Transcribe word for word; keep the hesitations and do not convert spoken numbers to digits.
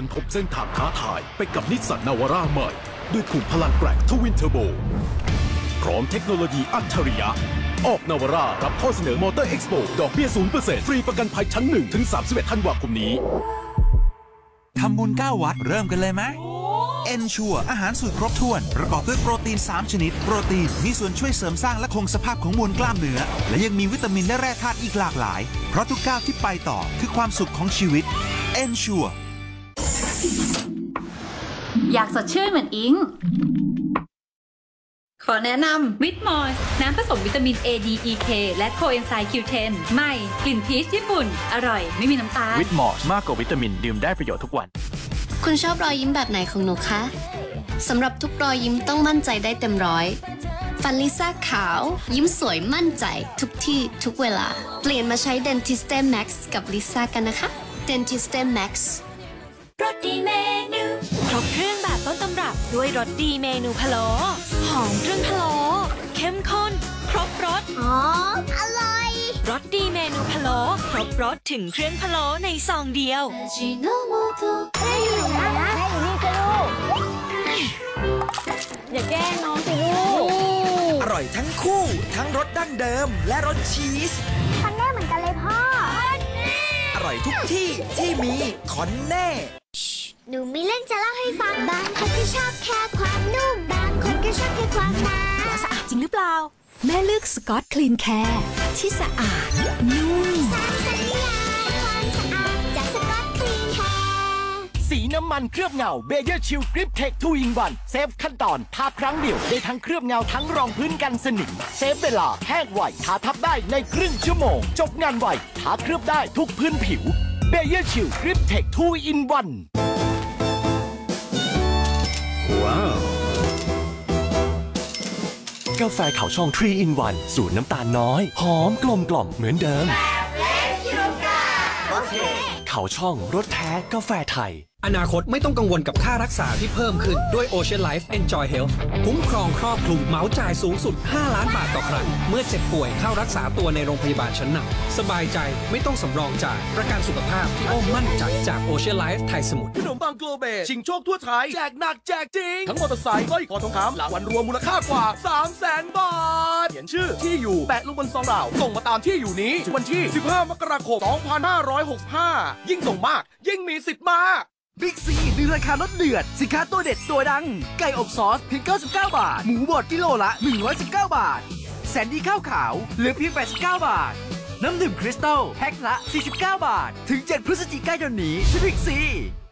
นพบเส้นทางท้าทายไปกับนิสสันนาวาร่าใหม่ด้วยขุมพลังแกร่งทวินเทอร์โบพร้อมเทคโนโลยีอัจฉริยะออกนาวาร่ารับข้อเสนอมอเตอร์เอ็กซ์โปดอกเบี้ย ศูนย์เปอร์เซ็นต์ ฟรีประกันภัยชั้นหนึ่งถึงสามสิบเอ็ดธันวาคมนี้ทำบุญเก้าวัดเริ่มกันเลยไหมเอนชัวอาหารสูตรครบถ้วนประกอบด้วยโปรตีนสามชนิดโปรตีนมีส่วนช่วยเสริมสร้างและคงสภาพของมวลกล้ามเนื้อและยังมีวิตามินและแร่ธาตุอีกหลากหลายเพราะทุกก้าวที่ไปต่อคือความสุขของชีวิตเอนชัวอยากสดชื่นเหมือนอิงขอแนะนำวิตมอยน้ำผสมวิตามิน A D E K และโคเอนไซม์ คิว เท็น ใหม่กลิ่นพีชญี่ปุ่นอร่อยไม่มีน้ำตาลวิตมอยมากกว่าวิตามินดื่มได้ประโยชน์ทุกวันคุณชอบรอยยิ้มแบบไหนของหนูคะสำหรับทุกรอยยิ้มต้องมั่นใจได้เต็มร้อยฟันลิซ่าขาวยิ้มสวยมั่นใจทุกที่ทุกเวลาเปลี่ยนมาใช้ Dentiste Max กับลิซ่ากันนะคะ Dentiste Max รสดีเมนูครบเครื่องแบบต้นตำรับด้วยรสดีเมนูพะโล้หอมเครื่องพะโล้เข้มข้นครบรสอ๋ออร่อยรสดีเมนูพะโล้ครบรสถึงเครื่องพะโล้ในซองเดียวแม่อยู่ไหนนะแม่อยู่นี่ก็ลูกอย่าแกล้งน้องสิลูกอร่อยทั้งคู่ทั้งรสดั้งเดิมและรสชีสคอนเน่เหมือนกันเลยพ่ออร่อยทุกที่ที่มีคอนเน่หนูมีเรื่องจะเล่าให้ฟังบางคนก็ชอบแค่ความนุ่มบางคนก็ชอบแค่ความหนาแล้วสะอาดจริงหรือเปล่าแม่เลือกสกอตคลีนแคร์ที่สะอาดนุ่มสารสัญญาความสะอาดจากสกอตคลีนแคร์สีน้ำมันเคลือบเงาเบเยอร์ชิลกริปเทคทูอินวันเซฟขั้นตอนทาครั้งเดียวได้ทั้งเคลือบเงาทั้งรองพื้นกันสนิมเซฟเวลาแห้งไวทาทับได้ในครึ่งชั่วโมงจบงานไวทาเคลือบได้ทุกพื้นผิวเบเยอร์ชิลกริปเทคทูอินวันว้าวกาแฟเขาช่องทรี in วันสูตรน้ำตาลน้อยหอมกลมกล่อมเหมือนเดิมเขาช่องรสแท้กาแฟไทยอนาคตไม่ต้องกังวลกับค่ารักษาที่เพิ่มขึ้นด้วย Ocean Life Enjoy Health คุ้มครองครอบคลุมเหมาจ่ายสูงสุดห้าล้านบาทต่อครั้งเมื่อเจ็บป่วยเข้ารักษาตัวในโรงพยาบาลชั้นนำสบายใจไม่ต้องสำรองจ่ายประกันสุขภาพที่อ้อมมั่นใจจาก Ocean Life ไทยสมุทรขนมปังโกลเบชิงโชคทั่วไทยแจกหนักแจกจริงทั้งมอเตอร์ไซค์สร้อยคอทองคำรางวัลรวมมูลค่ากว่า สามแสน บาทเขียนชื่อที่อยู่แปะลงบนซองดาวส่งมาตามที่อยู่นี้วันที่สิบห้ามกราคมสองพันห้าร้อยหกสิบห้ายิ่งส่งมากยิ่งมีสิทธิ์มากบิ๊กซีมีราคาลดเดือดสินค้าตัวเด็ดตัวดังไก่อบซอสเพียงเก้าสิบเก้าบาทหมูบดกิโลละหนึ่งร้อยสิบเก้าบาทแสนดีข้าวขาวเหลือเพียงแปดสิบเก้าบาทน้ำดื่มคริสตัลแพ็คละสี่สิบเก้าบาทถึงเจ็ดพฤศจิกายนนี้ที่บิ๊กซี